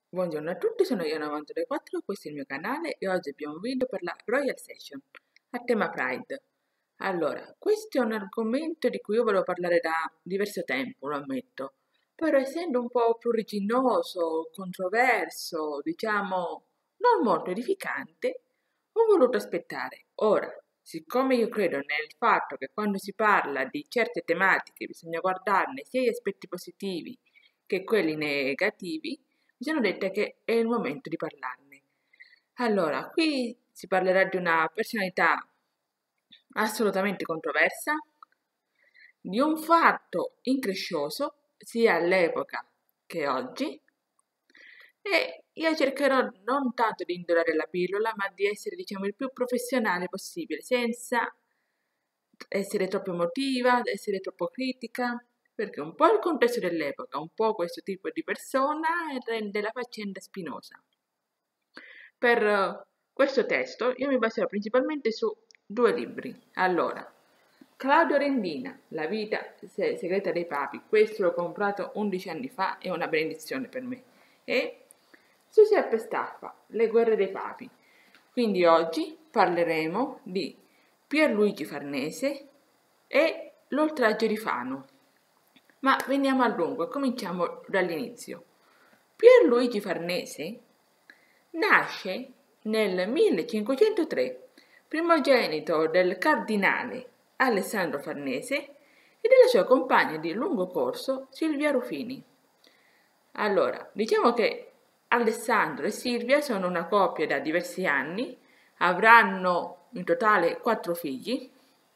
Buongiorno a tutti, sono Io924, questo è il mio canale e oggi abbiamo un video per la Royal Session a tema Pride. Allora, questo è un argomento di cui io volevo parlare da diverso tempo, lo ammetto, però essendo un po' pruriginoso, controverso, diciamo non molto edificante, ho voluto aspettare. Ora, siccome io credo nel fatto che quando si parla di certe tematiche bisogna guardarne sia gli aspetti positivi che quelli negativi, mi sono dette che è il momento di parlarne. Allora, qui si parlerà di una personalità assolutamente controversa, di un fatto increscioso sia all'epoca che oggi, e io cercherò non tanto di indorare la pillola, ma di essere, diciamo, il più professionale possibile, senza essere troppo emotiva, essere troppo critica, perché un po' il contesto dell'epoca, un po' questo tipo di persona rende la faccenda spinosa. Per questo testo io mi baserò principalmente su due libri. Allora, Claudio Rendina, La vita segreta dei papi, questo l'ho comprato 11 anni fa, è una benedizione per me, e Giuseppe Staffa, Le guerre dei papi. Quindi oggi parleremo di Pierluigi Farnese e l'oltraggio di Fano. Ma veniamo al dunque, cominciamo dall'inizio. Pierluigi Farnese nasce nel 1503, primogenito del cardinale Alessandro Farnese e della sua compagna di lungo corso Silvia Rufini. Allora, diciamo che Alessandro e Silvia sono una coppia da diversi anni, avranno in totale 4 figli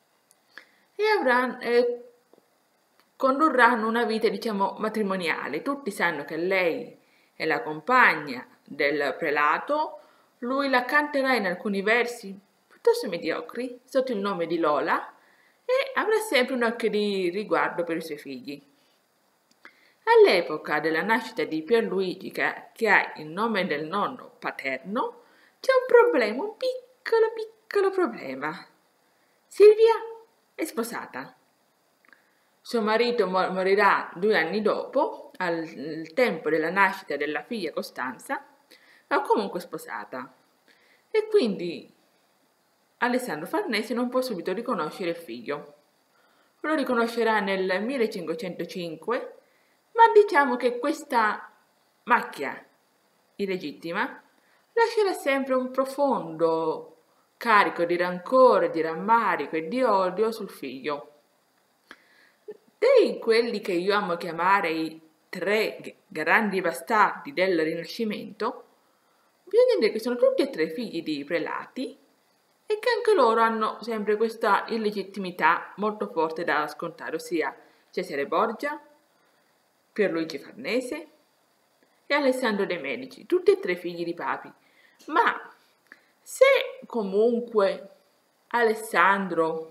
e condurranno una vita, diciamo, matrimoniale. Tutti sanno che lei è la compagna del prelato, lui la canterà in alcuni versi piuttosto mediocri sotto il nome di Lola e avrà sempre un occhio di riguardo per i suoi figli. All'epoca della nascita di Pierluigi, che ha il nome del nonno paterno, c'è un problema, un piccolo problema. Silvia è sposata. Suo marito morirà 2 anni dopo, al tempo della nascita della figlia Costanza, ma comunque sposata. E quindi Alessandro Farnese non può subito riconoscere il figlio. Lo riconoscerà nel 1505, ma diciamo che questa macchia illegittima lascerà sempre un profondo carico di rancore, di rammarico e di odio sul figlio. Dei quelli che io amo chiamare i tre grandi bastardi del Rinascimento, bisogna dire che sono tutti e tre figli di prelati e che anche loro hanno sempre questa illegittimità molto forte da scontare, ossia Cesare Borgia, Pierluigi Farnese e Alessandro de' Medici, tutti e tre figli di papi. Ma se comunque Alessandro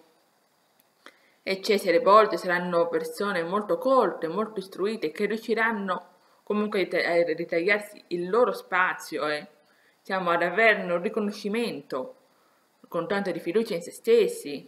e Cesare Borgia saranno persone molto colte, molto istruite, che riusciranno comunque a ritagliarsi il loro spazio e diciamo, ad avere un riconoscimento con tanto di fiducia in se stessi.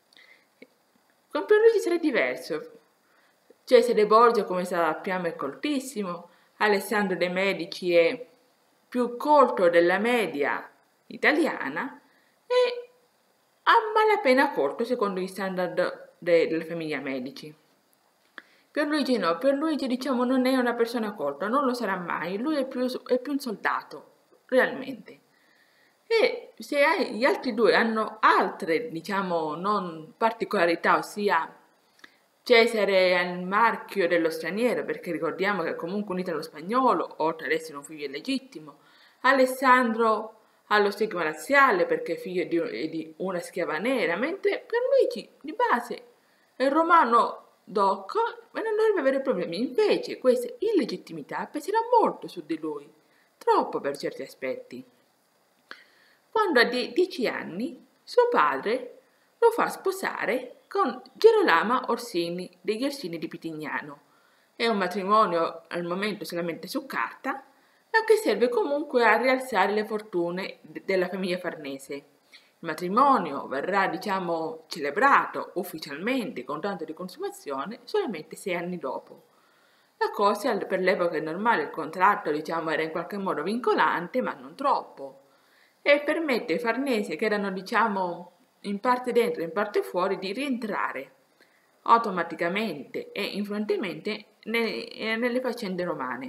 Con Pierluigi sarà diverso. Cesare Borgia, come sappiamo, è coltissimo, Alessandro De' Medici è più colto della media italiana e a malapena colto secondo gli standard della famiglia Medici. Pierluigi no, Pierluigi diciamo non è una persona colta, non lo sarà mai, lui è più un soldato, realmente. E se gli altri due hanno altre, diciamo, non particolarità, ossia Cesare è il marchio dello straniero, perché ricordiamo che è comunque un italo-spagnolo, oltre ad essere un figlio illegittimo. Alessandro ha lo stigma razziale perché è figlio di una schiava nera, mentre Pierluigi di base è romano doc e non dovrebbe avere problemi. Invece questa illegittimità peserà molto su di lui, troppo per certi aspetti. Quando ha 10 anni, suo padre lo fa sposare con Gerolama Orsini degli Orsini di Pitignano. È un matrimonio al momento solamente su carta, ma che serve comunque a rialzare le fortune della famiglia Farnese. Il matrimonio verrà, diciamo, celebrato ufficialmente con tanto di consumazione solamente 6 anni dopo. La cosa per l'epoca è normale, il contratto diciamo era in qualche modo vincolante, ma non troppo, e permette ai Farnese, che erano diciamo in parte dentro e in parte fuori, di rientrare automaticamente e influentemente nelle faccende romane.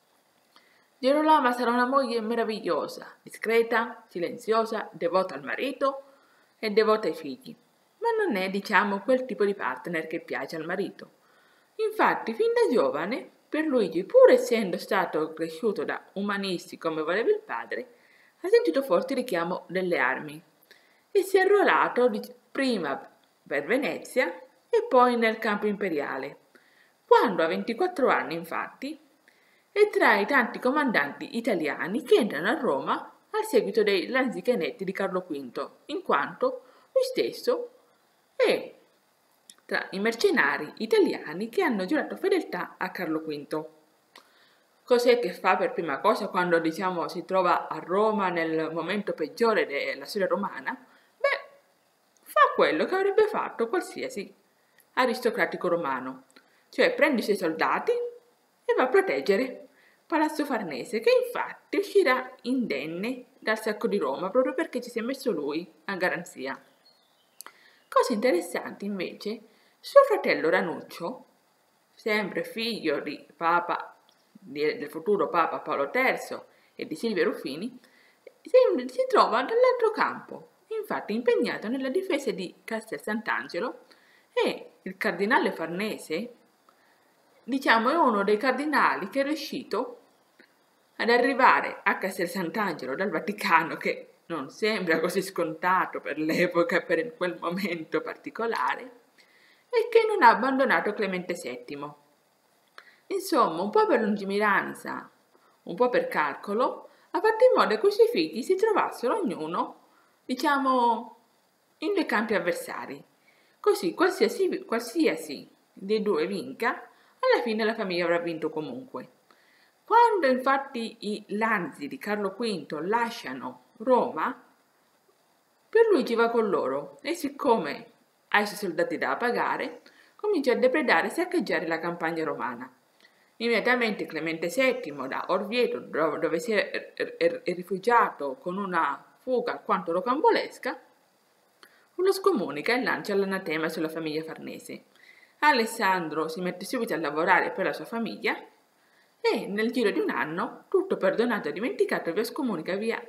Girolama sarà una moglie meravigliosa, discreta, silenziosa, devota al marito e devota ai figli, ma non è, diciamo, quel tipo di partner che piace al marito. Infatti, fin da giovane, Pierluigi, pur essendo stato cresciuto da umanisti come voleva il padre, ha sentito forte richiamo delle armi e si è arruolato prima per Venezia e poi nel campo imperiale. Quando ha 24 anni, infatti, è tra i tanti comandanti italiani che entrano a Roma al seguito dei lanzichenecchi di Carlo V, in quanto lui stesso è tra i mercenari italiani che hanno giurato fedeltà a Carlo V. Cos'è che fa per prima cosa quando, diciamo, si trova a Roma nel momento peggiore della storia romana? Beh, fa quello che avrebbe fatto qualsiasi aristocratico romano, cioè prende i suoi soldati e va a proteggere Palazzo Farnese, che infatti uscirà indenne dal sacco di Roma proprio perché ci si è messo lui a garanzia. Cosa interessante invece, suo fratello Ranuccio, sempre figlio del futuro Papa Paolo III e di Silvia Ruffini, si trova dall'altro campo, infatti impegnato nella difesa di Castel Sant'Angelo, e il cardinale Farnese, diciamo, è uno dei cardinali che è riuscito ad arrivare a Castel Sant'Angelo dal Vaticano, che non sembra così scontato per l'epoca e per quel momento particolare, e che non ha abbandonato Clemente VII. Insomma, un po' per lungimiranza, un po' per calcolo, ha fatto in modo che questi figli si trovassero ognuno, diciamo, in due campi avversari. Così qualsiasi dei due vinca, alla fine la famiglia avrà vinto comunque. Quando infatti i Lanzi di Carlo V lasciano Roma, Pierluigi va con loro e siccome ha i suoi soldati da pagare, comincia a depredare e saccheggiare la campagna romana. Immediatamente Clemente VII da Orvieto, dove si è rifugiato con una fuga alquanto rocambolesca, lo scomunica e lancia l'anatema sulla famiglia Farnese. Alessandro si mette subito a lavorare per la sua famiglia e nel giro di un anno, tutto perdonato e dimenticato, vi scomunica via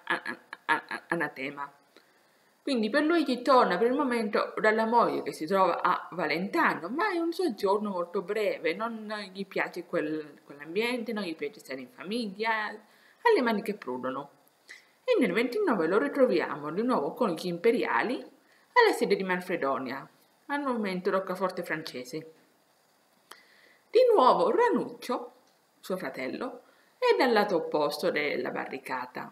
anatema. Quindi Pierluigi torna per il momento dalla moglie che si trova a Valentano, ma è un soggiorno molto breve, non gli piace quell'ambiente, non gli piace stare in famiglia, ha le mani che prudono. E nel 29 lo ritroviamo di nuovo con gli imperiali alla sede di Manfredonia, al momento roccaforte francese. Di nuovo Ranuccio, suo fratello, è dal lato opposto della barricata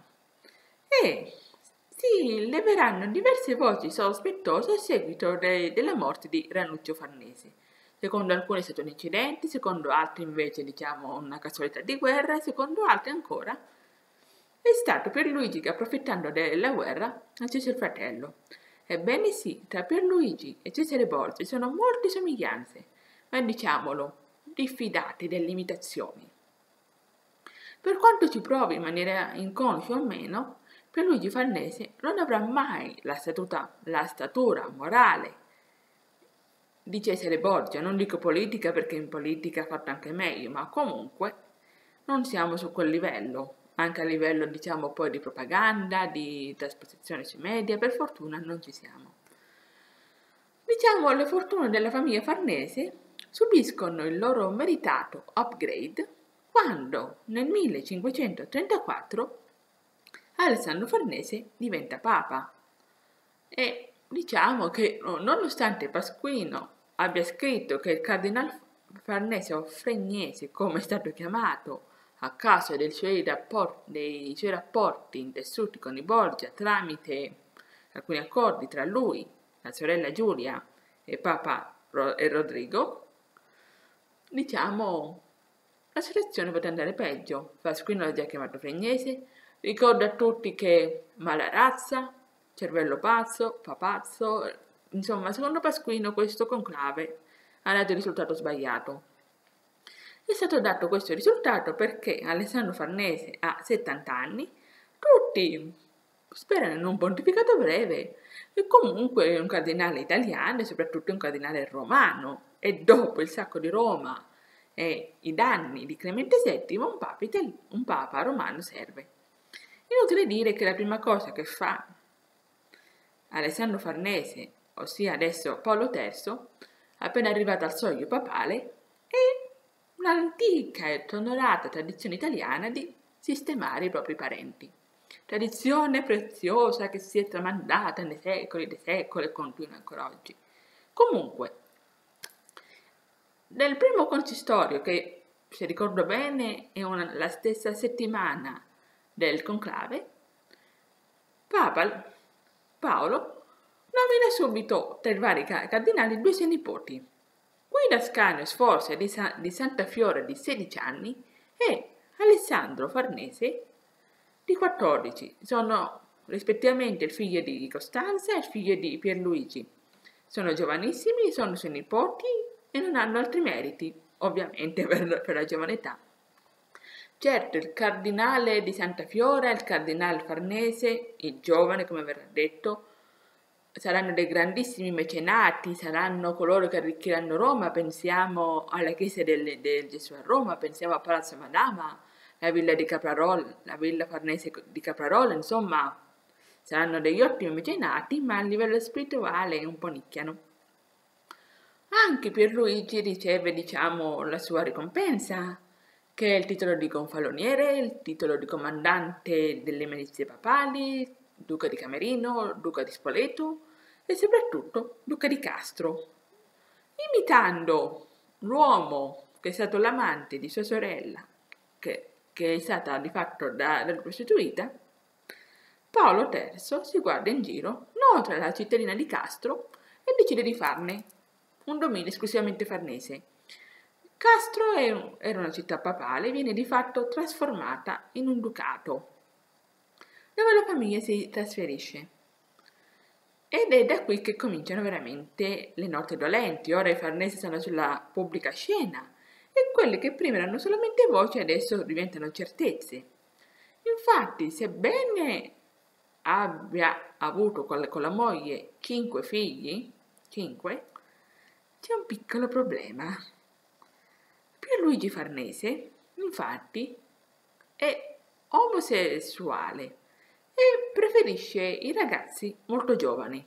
e si leveranno diverse voci sospettose a seguito della morte di Ranuccio Farnese. Secondo alcuni è stato un incidente, secondo altri invece diciamo una casualità di guerra, secondo altri ancora è stato Pierluigi che, approfittando della guerra, ha ucciso il fratello. Ebbene sì, tra Pierluigi e Cesare Borgia ci sono molte somiglianze, ma diciamolo, diffidate delle imitazioni. Per quanto ci provi in maniera inconscia o meno, Pierluigi Farnese non avrà mai la statura morale di Cesare Borgia, non dico politica perché in politica ha fatto anche meglio, ma comunque non siamo su quel livello, anche a livello diciamo poi di propaganda, di trasposizione sui media, per fortuna non ci siamo. Diciamo le fortune della famiglia Farnese subiscono il loro meritato upgrade quando nel 1534 Alessandro Farnese diventa papa e diciamo che nonostante Pasquino abbia scritto che il cardinale Farnese o Fregnese, come è stato chiamato a causa dei suoi rapporti intessuti con i Borgia tramite alcuni accordi tra lui, la sorella Giulia e Papa Rodrigo, diciamo la situazione poteva andare peggio. Pasquino l'ha già chiamato Fregnese, ricorda a tutti che mala razza, cervello pazzo, papazzo, insomma secondo Pasquino questo conclave ha dato il risultato sbagliato. È stato dato questo risultato perché Alessandro Farnese ha 70 anni, tutti sperano in un pontificato breve e comunque è un cardinale italiano e soprattutto un cardinale romano e dopo il sacco di Roma e i danni di Clemente VII un papa romano serve. Inutile dire che la prima cosa che fa Alessandro Farnese, ossia adesso Paolo III, appena arrivato al soglio papale, è un'antica e onorata tradizione italiana di sistemare i propri parenti. Tradizione preziosa che si è tramandata nei secoli dei secoli e continua ancora oggi. Comunque, nel primo consistorio, che se ricordo bene è la stessa settimana del conclave, Papa Paolo nomina subito tra i vari cardinali due suoi nipoti, Guido Ascanio Sforza di Santa Fiore di 16 anni e Alessandro Farnese di 14. Sono rispettivamente il figlio di Costanza e il figlio di Pierluigi. Sono giovanissimi, sono suoi nipoti e non hanno altri meriti, ovviamente per la giovane età. Certo, il cardinale di Santa Fiora e il cardinale Farnese, il giovane come verrà detto, saranno dei grandissimi mecenati, saranno coloro che arricchiranno Roma, pensiamo alla chiesa del Gesù a Roma, pensiamo a Palazzo Madama, la villa di Caprarola, la villa Farnese di Caprarola, insomma, saranno degli ottimi mecenati, ma a livello spirituale un po' nicchiano. Anche Pierluigi riceve, diciamo, la sua ricompensa, che è il titolo di gonfaloniere, il titolo di comandante delle milizie papali, duca di Camerino, duca di Spoleto e soprattutto duca di Castro. Imitando l'uomo che è stato l'amante di sua sorella, che è stata di fatto da prostituita, Paolo III si guarda in giro, nota la cittadina di Castro e decide di farne un dominio esclusivamente farnese. Castro era una città papale, viene di fatto trasformata in un ducato, dove la famiglia si trasferisce. Ed è da qui che cominciano veramente le note dolenti. Ora i farnesi sono sulla pubblica scena e quelle che prima erano solamente voci adesso diventano certezze. Infatti, sebbene abbia avuto con la moglie 5 figli, 5, c'è un piccolo problema. Pierluigi Farnese, infatti, è omosessuale e preferisce i ragazzi molto giovani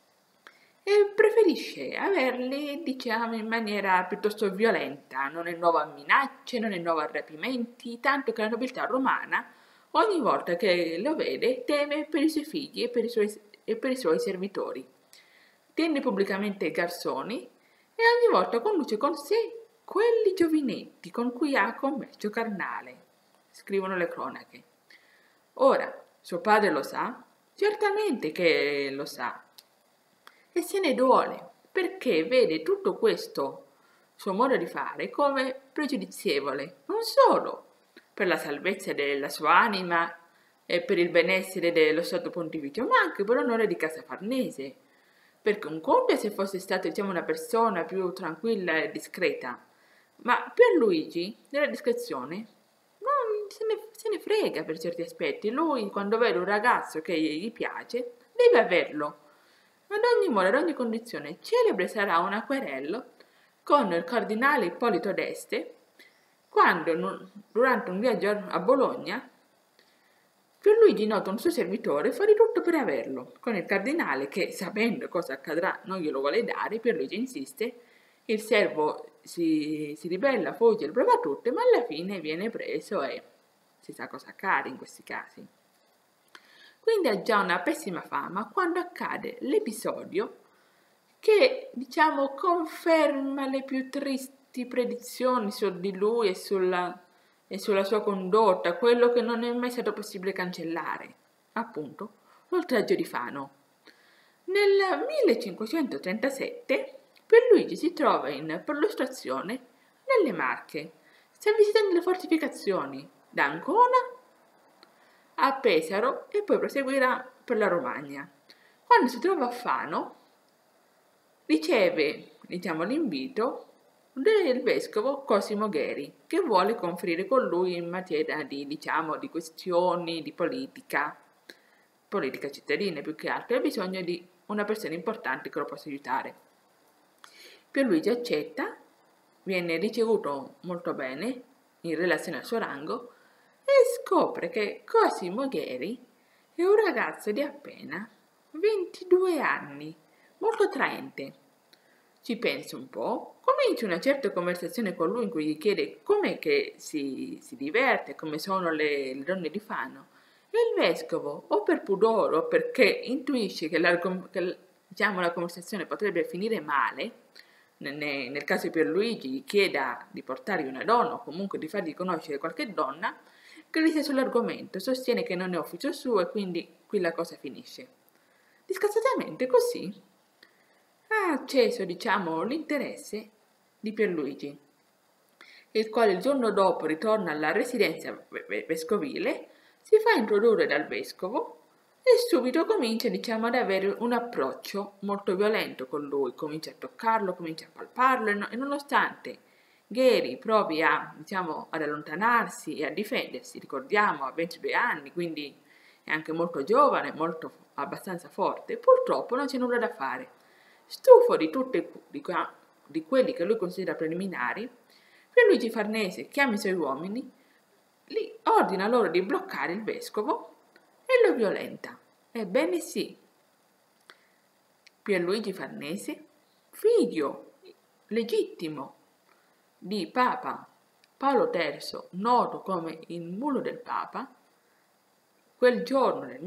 e preferisce averli, diciamo, in maniera piuttosto violenta. Non è nuovo a minacce, non è nuovo a rapimenti, tanto che la nobiltà romana ogni volta che lo vede teme per i suoi figli e per i suoi servitori. Tiene pubblicamente i garzoni e ogni volta conduce con sé quelli giovinetti con cui ha commercio carnale, scrivono le cronache. Ora, suo padre lo sa? Certamente che lo sa. E se ne duole, perché vede tutto questo suo modo di fare come pregiudizievole, non solo per la salvezza della sua anima e per il benessere dello Stato Pontificio, ma anche per l'onore di casa Farnese. Perché un conto è se fosse stata, diciamo, una persona più tranquilla e discreta, ma Pierluigi, della discrezione, non se ne frega per certi aspetti. Lui, quando vede un ragazzo che gli piace, deve averlo. Ad ogni modo, ad ogni condizione, celebre sarà un acquerello con il cardinale Ippolito d'Este, quando, durante un viaggio a Bologna, Pierluigi nota un suo servitore fa di tutto per averlo, con il cardinale che, sapendo cosa accadrà, non glielo vuole dare. Pierluigi insiste, il servo si ribella, fugge, il prova tutto, ma alla fine viene preso e si sa cosa accade in questi casi. Quindi ha già una pessima fama quando accade l'episodio che, diciamo, conferma le più tristi predizioni su di lui e sulla sua condotta, quello che non è mai stato possibile cancellare, appunto, l'oltraggio di Fano. Nel 1537 Pierluigi si trova in perlustrazione nelle Marche, sta visitando le fortificazioni da Ancona a Pesaro e poi proseguirà per la Romagna. Quando si trova a Fano riceve, diciamo, l'invito del vescovo Cosimo Gheri, che vuole conferire con lui in materia di, diciamo, di questioni di politica cittadina più che altro, e ha bisogno di una persona importante che lo possa aiutare. Pierluigi accetta, viene ricevuto molto bene in relazione al suo rango e scopre che Cosimo Gheri è un ragazzo di appena 22 anni, molto attraente. Ci pensa un po', comincia una certa conversazione con lui in cui gli chiede com'è che si diverte, come sono le donne di Fano. E il vescovo, o per pudore o perché intuisce che diciamo, la conversazione potrebbe finire male, nel caso di Pierluigi gli chieda di portargli una donna o comunque di fargli conoscere qualche donna, grida sull'argomento, sostiene che non è ufficio suo e quindi qui la cosa finisce. Discazzatamente così ha acceso, diciamo, l'interesse di Pierluigi, il quale il giorno dopo ritorna alla residenza vescovile, si fa introdurre dal vescovo e subito comincia, diciamo, ad avere un approccio molto violento con lui, comincia a toccarlo, comincia a palparlo e nonostante Gheri provi a, diciamo, ad allontanarsi e a difendersi, ricordiamo, ha 22 anni, quindi è anche molto giovane, molto abbastanza forte, purtroppo non c'è nulla da fare. Stufo di di quelli che lui considera preliminari, Pierluigi Farnese chiama i suoi uomini, li ordina loro di bloccare il vescovo e lo violenta. Ebbene sì, Pierluigi Farnese, figlio legittimo di Papa Paolo III, noto come il mulo del Papa, quel giorno nel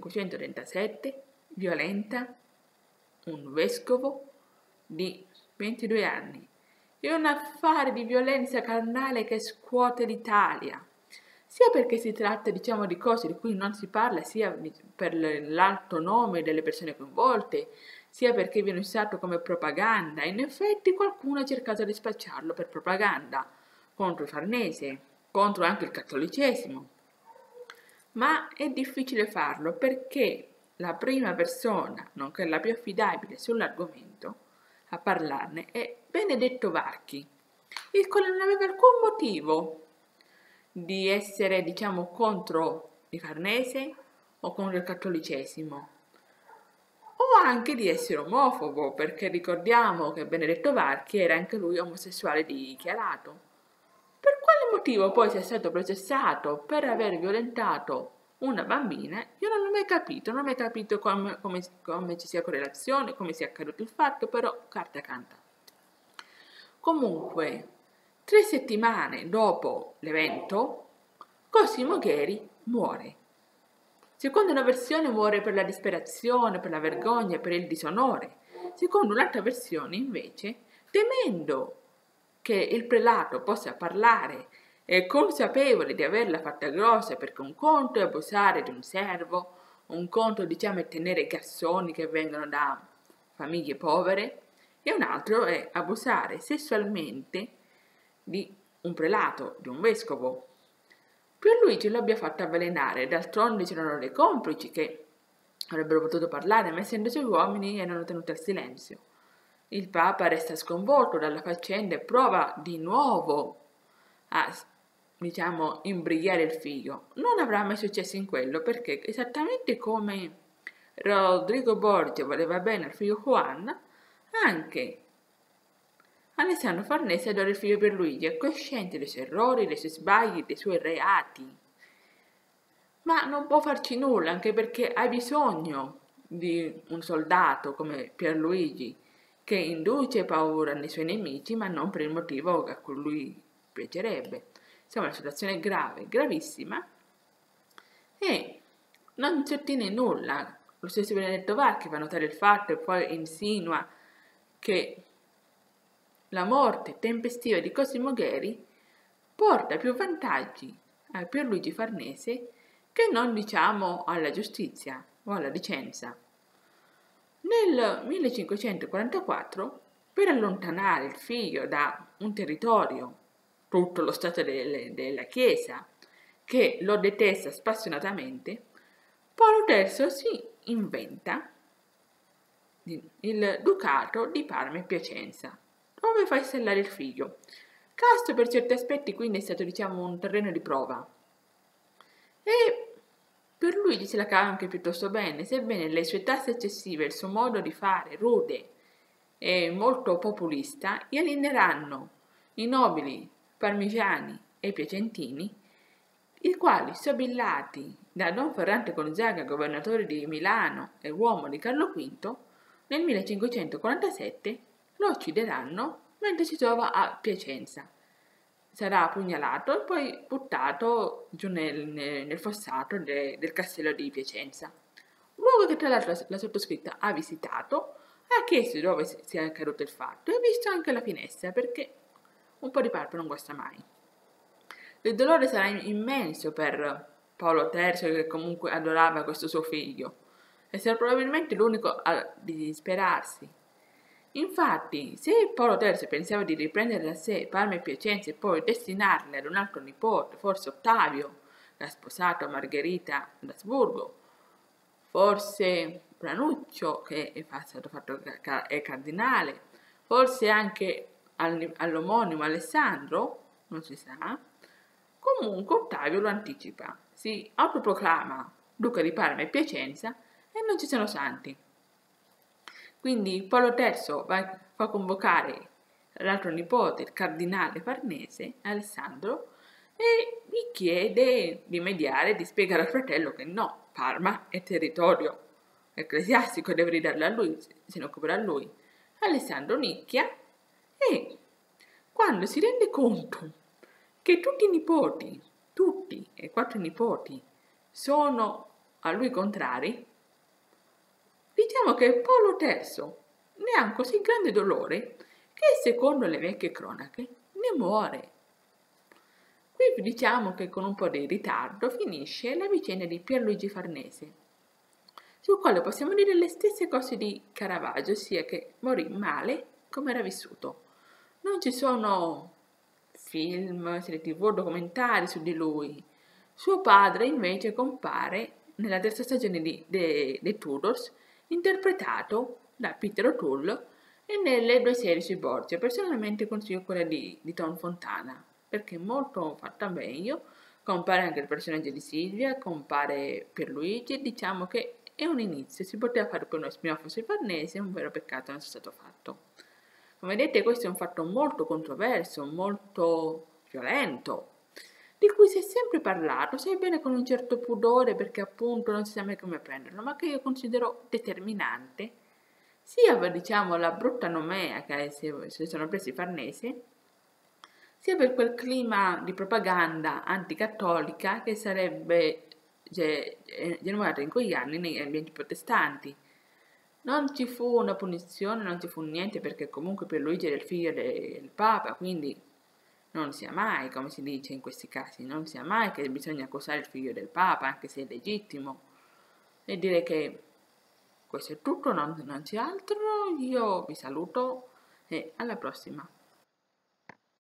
1537 violenta un vescovo di 22 anni. È un affare di violenza carnale che scuote l'Italia, sia perché si tratta, diciamo, di cose di cui non si parla, sia per l'alto nome delle persone coinvolte, sia perché viene usato come propaganda. In effetti qualcuno ha cercato di spacciarlo per propaganda contro i Farnese, contro anche il cattolicesimo. Ma è difficile farlo perché la prima persona, nonché la più affidabile sull'argomento, a parlarne è Benedetto Varchi, il quale non aveva alcun motivo di essere, diciamo, contro i Farnese o contro il cattolicesimo, o anche di essere omofobo, perché ricordiamo che Benedetto Varchi era anche lui omosessuale dichiarato. Per quale motivo poi sia stato processato per aver violentato una bambina, io non ho mai capito come ci sia correlazione, come sia accaduto il fatto, però carta canta. Comunque, 3 settimane dopo l'evento, Cosimo Gheri muore. Secondo una versione muore per la disperazione, per la vergogna, per il disonore. Secondo un'altra versione, invece, temendo che il prelato possa parlare e consapevole di averla fatta grossa, perché un conto è abusare di un servo, un conto, diciamo, è tenere garsoni che vengono da famiglie povere, e un altro è abusare sessualmente di un prelato, di un vescovo. Pierluigi lo abbia fatto avvelenare, d'altronde c'erano le complici che avrebbero potuto parlare, ma essendo suoi uomini erano tenuti al silenzio. Il Papa resta sconvolto dalla faccenda e prova di nuovo a, diciamo, imbrigliare il figlio. Non avrà mai successo in quello, perché esattamente come Rodrigo Borgia voleva bene al figlio Juan, anche Alessandro Farnese adora il figlio Pierluigi, è cosciente dei suoi errori, dei suoi sbagli, dei suoi reati. Ma non può farci nulla, anche perché ha bisogno di un soldato come Pierluigi, che induce paura nei suoi nemici, ma non per il motivo a cui lui piacerebbe. Insomma, la situazione è grave, gravissima, e non si ottiene nulla. Lo stesso Benedetto Varchi fa notare il fatto e poi insinua che la morte tempestiva di Cosimo Gheri porta più vantaggi a Pierluigi Farnese che non, diciamo, alla giustizia o alla licenza. Nel 1544, per allontanare il figlio da un territorio, tutto lo stato della Chiesa, che lo detesta spassionatamente, Paolo III si inventa il ducato di Parma e Piacenza, dove fai stellare il figlio. Casto per certi aspetti quindi è stato diciamo un terreno di prova e per lui se la cava anche piuttosto bene, sebbene le sue tasse eccessive e il suo modo di fare rude e molto populista gli alieneranno i nobili parmigiani e piacentini, i quali, sobillati da Don Ferrante Gonzaga, governatore di Milano e uomo di Carlo V, nel 1547 lo uccideranno mentre si trova a Piacenza. Sarà pugnalato e poi buttato giù nel fossato del castello di Piacenza. Luogo che tra l'altro la sottoscritta ha visitato, ha chiesto dove sia accaduto il fatto e ha visto anche la finestra perché un po' di palpa non guasta mai. Il dolore sarà immenso per Paolo III che comunque adorava questo suo figlio e sarà probabilmente l'unico a disperarsi. Infatti, se Paolo III pensava di riprendere da sé Parma e Piacenza e poi destinarle ad un altro nipote, forse Ottavio, che ha sposato Margherita d'Asburgo, forse Branuccio, che è stato fatto è cardinale, forse anche all'omonimo Alessandro, non si sa, comunque Ottavio lo anticipa, si autoproclama duca di Parma e Piacenza e non ci sono santi. Quindi Paolo III fa convocare l'altro nipote, il cardinale farnese, Alessandro, e gli chiede di mediare, di spiegare al fratello che no, Parma è territorio ecclesiastico, deve ridarlo a lui, se ne occuperà lui. Alessandro nicchia e quando si rende conto che tutti i nipoti, tutti e 4 nipoti, sono a lui contrari, diciamo che Paolo III ne ha un così grande dolore che secondo le vecchie cronache ne muore. Qui diciamo che con un po' di ritardo finisce la vicenda di Pierluigi Farnese, sul quale possiamo dire le stesse cose di Caravaggio, ossia che morì male come era vissuto. Non ci sono film, serie tv, documentari su di lui. Suo padre invece compare nella terza stagione dei Tudors, interpretato da Peter O'Toole e nelle 2 serie sui Borgia. Personalmente consiglio quella di Tom Fontana, perché è molto fatta meglio, compare anche il personaggio di Silvia, compare Pierluigi, e diciamo che è un inizio, si poteva fare poi uno spin-off sui Farnese, è un vero peccato non sia stato fatto. Come vedete questo è un fatto molto controverso, molto violento, di cui si è sempre parlato, sebbene con un certo pudore perché appunto non si sa mai come prenderlo, ma che io considero determinante, sia per diciamo la brutta nomea che si sono presi i Farnese, sia per quel clima di propaganda anticattolica che sarebbe generato in quegli anni negli ambienti protestanti. Non ci fu una punizione, non ci fu niente perché comunque Pierluigi era il figlio del Papa, quindi non sia mai, come si dice in questi casi, non sia mai che bisogna accusare il figlio del Papa, anche se è legittimo. E direi che questo è tutto, non c'è altro, io vi saluto e alla prossima.